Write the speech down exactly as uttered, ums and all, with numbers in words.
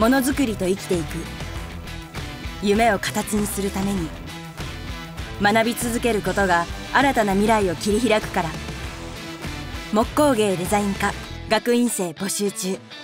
ものづくりと生きていく。夢を形にするために学び続けることが新たな未来を切り開くから。木工芸デザイン科学院生募集中。